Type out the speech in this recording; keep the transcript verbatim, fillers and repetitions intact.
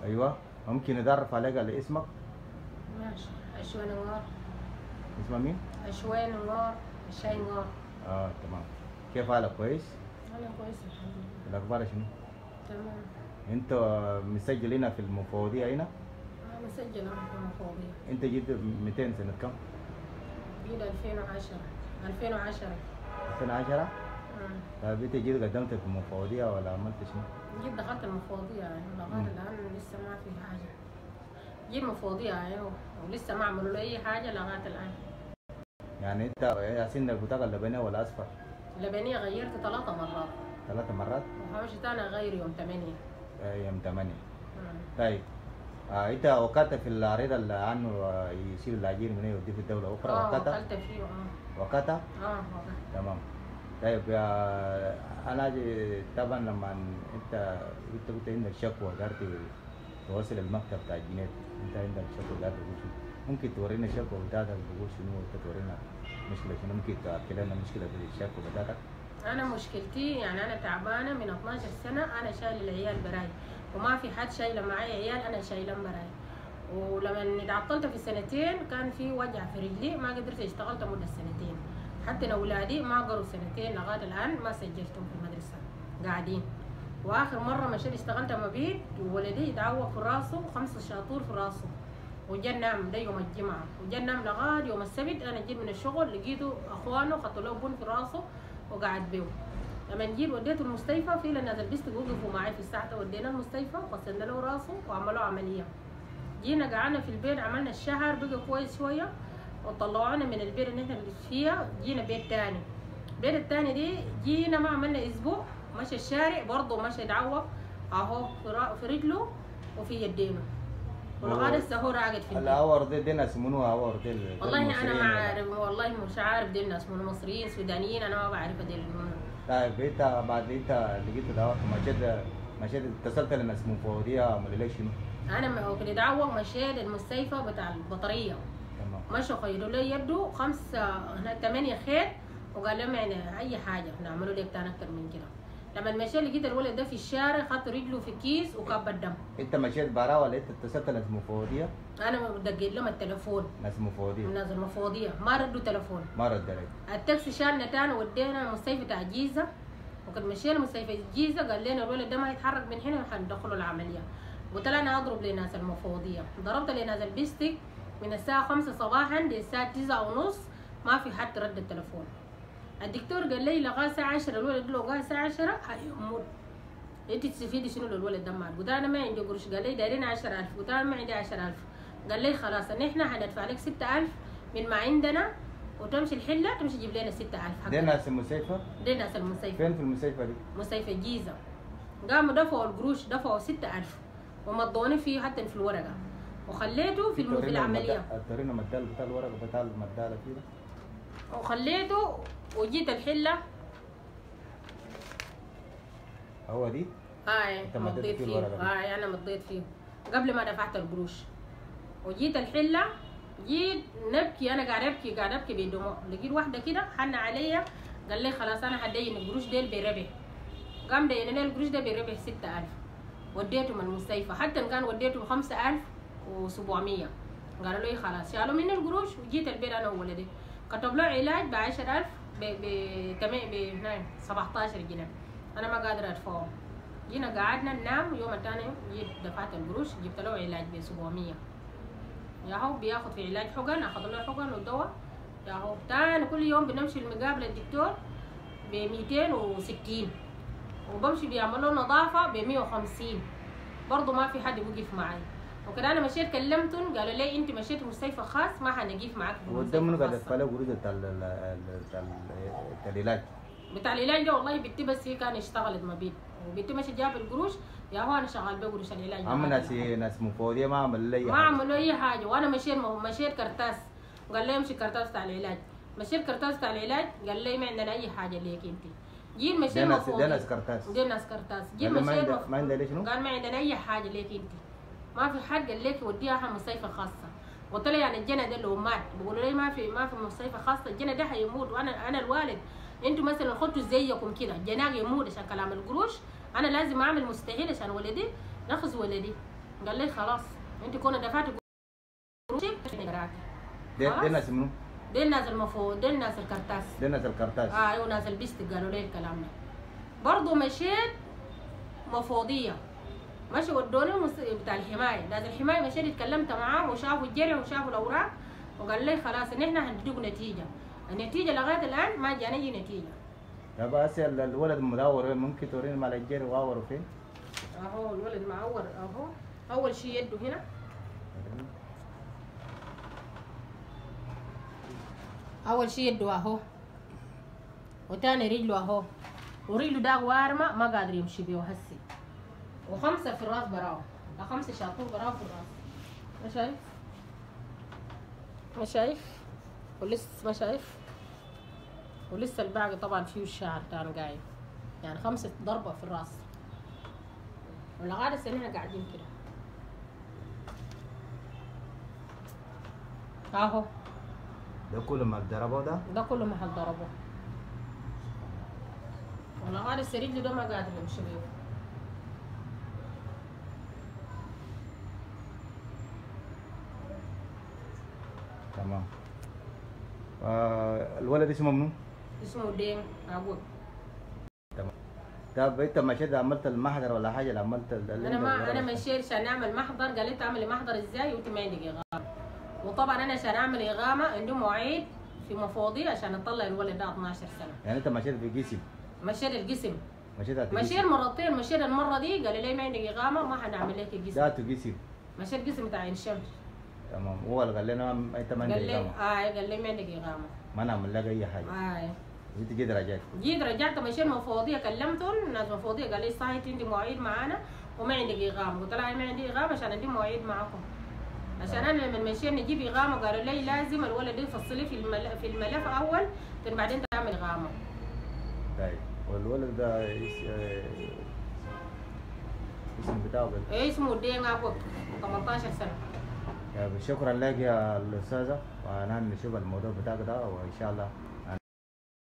ايوه، ممكن اتعرف عليك على اسمك؟ ماشي. عشوان نوار. اسمها مين؟ عشوان نوار. الشاي نوار. اه تمام. كيف حالك؟ كويس؟ انا كويسه الحمد لله. الاخبار شنو؟ تمام. انت مسجل هنا في المفوضيه هنا؟ انا مسجله في المفوضيه. انت جيت مئتين سنه كم؟ جيت ألفين وعشرة. ألفين وعشرة. ألفين وعشرة؟ امم طيب انت جيت قدمت في المفوضيه ولا عملت شنو؟ جيت دخلت المفوضيه يعني لغايه الان لسه ما في حاجه. جيت المفوضيه يعني ولسه ما عملوا لي اي حاجه لغايه الان. يعني انت يا سنك بطاقه اللبنيه ولا اصفر؟ اللبنيه غيرت ثلاثة مرات. ثلاث مرات؟ وحاجه تاني غير يوم ثمانية. يوم ثمانية. امم طيب آه انت وقعت في العريض اللي عنه آه، يشيل العجين من هنا يوديه في الدوله اخرى؟ اه وقعت؟ وكلت فيه اه. وقعت؟ اه وقعت. تمام. طيب يا انا جي- طبعا لما انت انت قلت عندك شكوى قدرت توصل المكتب بتاع الجنيه، انت عندك شكوى قدرت تقول شنو؟ ممكن تورينا الشكوى بتاعتك تقول شنو وانت تورينا مشكله شنو؟ ممكن تحكي لنا مشكله في الشكوى بتاعتك؟ انا مشكلتي يعني انا تعبانه من اثناشر سنه، انا شايله العيال براي وما في حد شايله معي عيال، انا شايله براي. ولما تعطلت في سنتين كان في وجع في رجلي ما قدرت اشتغلت مده سنتين. حتى اولادي ما قروا سنتين لغايه الان ما سجلتهم في المدرسه قاعدين. واخر مره مشيت اشتغلت مبيت وولدي يتعوق في راسه خمسة شاطور في راسه وجا نام ده يوم الجمعه وجا نام لغايه يوم السبت. انا جيت من الشغل لقيته اخوانه خدوا له بن في راسه وقعد بيه. لما جيت وديته المستشفى في ناس البست وقفوا معي في الساعه، ودينا المستشفى وغسلنا له راسه وعملوا عمليه. جينا قعدنا في البيت عملنا الشهر بقى كويس شويه وطلعونا من البيت اللي احنا فيها، جينا بيت تاني. البيت التاني دي جينا ما عملنا اسبوع مشى الشارع برضه مشى يتعوق اهو في, را... في رجله وفي يدينه ولغايه هسه هو راقد في البيت. الاور دي دي ناس منو اور دي؟ والله انا ما عارف، والله مش عارف دي الناس من مصريين سودانيين انا ما بعرف دي منو. طيب انت بعد انت لقيت دواء مشيت مشيت اتصلت للناس مفوضيه عملوا لك شنو؟ انا ما كنت اتعوق مشيت المستشفى بتاع البطاريه. تمام. مشوا خيروا لي يده خمسه هنا ثمانيه خيط وقال لهم يعني اي حاجه نعملوا لك تاني اكتر من كده. لما مشيت لقيت الولد ده في الشارع خدت رجله في كيس وكب الدم. انت مشيت برا ولا انت اتصلت لناس مفوضيه؟ انا دقيت لهم التليفون ناس مفوضيه من ناس المفوضيه ما ردوا تليفون. ما رد عليك. التاكسي شالنا تاني ودينا مستشفى بتاع الجيزه وقد مشينا مستشفى الجيزه قال لنا الولد ده ما هيتحرك من هنا وحندخله العمليه. قلت له انا اضرب لناس المفوضيه، ضربت لناس البيستيك من الساعه خمسة صباحا للساعه تسعة ونص ما في حد رد التليفون. الدكتور قال لي لغايه الساعه عشرة الولد لو قال الساعه عشرة هيموت. انت تستفيدي شنو لو الولد ده مات؟ قلت انا ما عندي قرش. قال لي دايرين عشرة ألف. قلت انا ما عندي عشرة ألف. قال لي خلاص ان احنا هندفع لك ستة ألف من ما عندنا وتمشي الحله تمشي تجيب لنا ستة ألف. دي ناس المستشفى؟ دي ناس المستشفى. فين في المستشفى دي؟ مستشفى الجيزه. قاموا دفعوا القروش دفعوا ستة ألف ومضوني فيه حتى في الورقه وخليته في, الم... في العمليه. تورينا مدال بتاع الورقه بتاع المداله كده. وخليته وجيت الحله. هو دي؟ هاي انت مضيت مضيت فيه فيه. الورقه دي؟ هاي انا مضيت فيه قبل ما دفعت القروش. وجيت الحله جيت نبكي، انا قاعد ابكي قاعد ابكي بدموع. لقيت واحده كده حن عليا قال لي خلاص انا هدين القروش ديل بربح. قام دينا القروش ده بربح ستة ألف. وديته من المستشفى حتى كان وديته بخمسة ألف وسبعمية. قالوا لي خلاص شالوا مني القروش. وجيت البيت انا وولدي كتب له علاج ب عشرة ألف ب ب سبعتاشر جنيه. انا ما قادره ادفعه. جينا قعدنا ننام. يوم الثاني جيت دفعت القروش جبت له علاج ب سبعمية. يا هو بياخد في علاج حقن اخذ له حقن والدواء. يا هو تاني كل يوم بنمشي المقابله الدكتور ب مئتين وستين وبمشي بيعملوا نظافه ب مئة وخمسين. برضه ما في حد وقف معي. وكده انا مشيت كلمتهم قالوا لي انت مشيت مستشفى خاص ما هنقف معاك في المستشفى. وده منو قاعد يدفع له قروش بتاع العلاج؟ بتاع العلاج ده والله بنتي بس هي كان اشتغلت مبيت وبنتي مشي جاب القروش. يا هو انا شغال بقروش العلاج. اما ناس ناس مفوضيه ما عملوا لي ما عملوا اي حاجه. وانا مشيت مشيت كرتاس قال لي امشي كرتاس بتاع العلاج. مشيت كرتاس بتاع العلاج قال لي ما عندنا اي حاجه ليك انت. جيت مشيت مفوضيه. ده ناس كرتاس. دي ناس كرتاس. جيت مشيت ما عندنا ليش شنو؟ قال ما عندنا اي حاجه ليك انت. ما في حد قال لك وديها مستشفى خاصه. قلت له يعني الجنة ده لو مات بيقولوا لي ما في ما في مستشفى خاصه الجنة ده هيموت وانا انا الوالد. انتوا مثلا خدتوا زيكم كده الجناح يموت عشان كلام القروش. انا لازم اعمل مستحيل عشان ولدي نخذ ولدي. قال لي خلاص انت كون دفعت قروشك دي دي ناس منو؟ دي الناس المفروض دي الناس الكرتاس دي ناس الكرتاس. اه ايوه ناس البست قالوا لي الكلام ده. برضه مشيت مفوضيه، مشي ودوني بتاع الحمايه، ناس الحمايه مشيت اتكلمت معاه وشافوا الجرع وشافوا الاوراق وقال لي خلاص ان احنا هنديك نتيجه، النتيجه لغايه الان ما جاني اي نتيجه. يا بس الولد مدور ممكن توريني مال الجري واوروا فين؟ اهو الولد معور اهو، اول شيء يده هنا، اول شيء يده اهو، وتاني رجله اهو، ورجله ده وارمه ما قادر يمشي بيه هسي، وخمسه في الراس براو، خمسه شاطور براو في الراس. ما شايف؟ ما شايف؟ ولسه ما شايف؟ ولسه الباقي طبعا فيه الشعر تاني قايم، يعني خمسه ضربه في الراس. ولغايه السنه احنا قاعدين كده اهو. ده كله ما ضربه ده؟ ده كله محل ضربه. ولغايه السرير ده ما قادر يمشي بيه. تمام. آه الولد اسمه منو؟ اسمه دين ابوك. تمام. طب انت مشيت عملت المحضر ولا حاجه اللي عملت انا ما انا مشيت عشان اعمل محضر، قال لي تعملي محضر ازاي وانت ما عندك اقامه. وطبعا انا عشان اعمل اقامه عندي مواعيد في مفوضيه عشان اطلع الولد ده اثناشر سنه. يعني انت مشيت في قسم؟ مشيت القسم. مشيت على مشيت مرتين، مشيت المره دي قال لي ما عندك اقامه ما حنعمل لك قسم. ذاته قسم؟ مشيت قسم بتاع عين شمس. تمام. هو اللي قال لنا انت ما عندك اقامه؟ قال لي اه قال لي ما عندك اقامه. ما نعمل لك اي حاجه. اه انت جيت رجعت؟ جيت رجعت مشيت مفوضيه، كلمتهم ناس مفوضيه قال لي صحيح عندي مواعيد معانا وما عندك اقامه. قلت لها ما عندي اقامه عشان عندي مواعيد معاكم. عشان انا لما مشيت نجيب اقامه قالوا لي لازم الولد يفصلي في الملف في الملف اول ثم بعدين تعمل اقامه. طيب والولد ده اسم بتاعه قال؟ ايه اسمه دين ابوك، ثمانية عشر سنه. شكرا لك يا الاستاذه، وانا نشوف الموضوع بتاعك ده وان شاء الله